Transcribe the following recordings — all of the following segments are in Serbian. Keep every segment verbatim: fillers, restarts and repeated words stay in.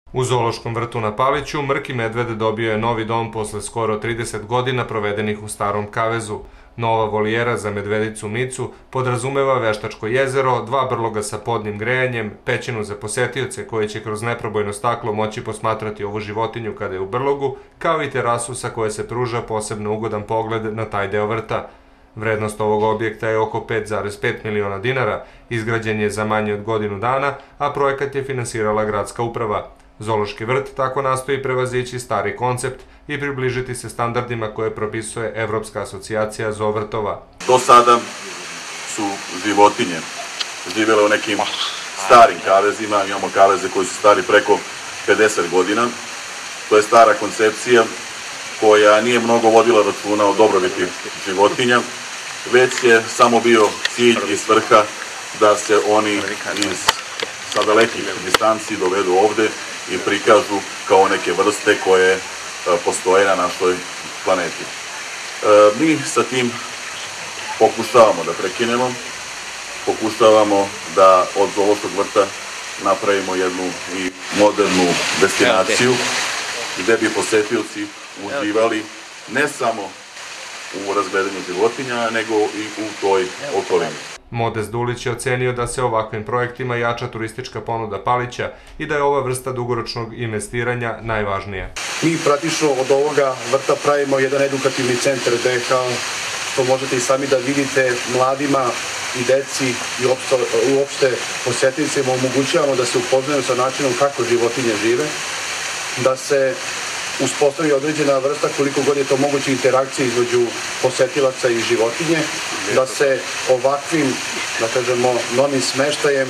U zoološkom vrtu na Paliću Mrki medved dobio je novi dom posle skoro trideset godina provedenih u starom kavezu. Nova volijera za medvedicu Micu podrazumeva veštačko jezero, dva brloga sa podnim grejanjem, pećinu za posetioce koji će kroz neprobojno staklo moći posmatrati ovu životinju kada je u brlogu, kao i terasu sa koje se pruža posebno ugodan pogled na taj deo vrta. Vrednost ovog objekta je oko pet zarez pet miliona dinara, izgrađen je za manje od godinu dana, a projekat je finansirala gradska uprava. Zoološki vrt tako nastoji prevazići stari koncept i približiti se standardima koje propisuje Evropska asocijacija zoovrtova. Do sada su životinje živjele u nekim starim kavezima, imamo kaveze koji su stari preko pedeset godina. To je stara koncepcija koja nije mnogo vodila računa o dobrobiti životinja, već je samo bio cilj i svrha da se oni iz sa dalekih distanci dovedu ovde i prikažu kao neke vrste koje postoje na našoj planeti. Mi sa tim pokušavamo da prekinemo, pokušavamo da od zoološkog vrta napravimo jednu i modernu destinaciju gde bi posetioci uživali ne samo u razgledanju životinja, nego i u toj okolini. Modest Dulić je ocenio da se ovakvim projektima jača turistička ponuda Palića i da je ova vrsta dugoročnog investiranja najvažnija. Mi praktično od ovoga vrta pravimo jedan edukativni centar gde, kao što možete i sami da vidite, mladima i deci i uopšte posetiteljima omogućavamo da se upoznaju sa načinom kako životinje žive, da se uspostavi određena vrsta, koliko god je to moguće, interakcije između posetilaca i životinje, da se ovakvim, da kažemo, novim smeštajem,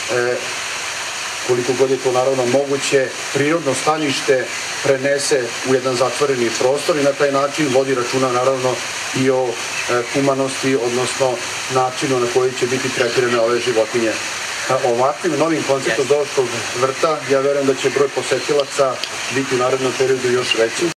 koliko god je to naravno moguće, prirodno stanište prenese u jedan zatvoreni prostor i na taj način vodi računa naravno i o humanosti, odnosno načinu na koji će biti tretirane ove životinje. Ovakvim novim konceptom zoološkog vrta ja verujem da će broj posetilaca biti u narednom periodu još veći.